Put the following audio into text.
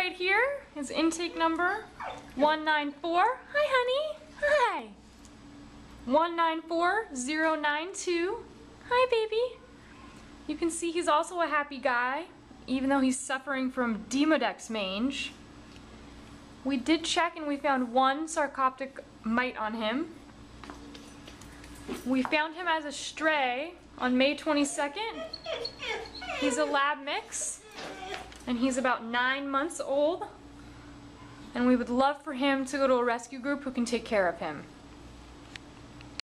right here, his intake number, 194. Hi, honey. Hi. 194092. Hi, baby. You can see he's also a happy guy, even though he's suffering from Demodex mange. We did check and we found one sarcoptic mite on him. We found him as a stray on May 22nd. He's a lab mix, and he's about 9 months old. And we would love for him to go to a rescue group who can take care of him.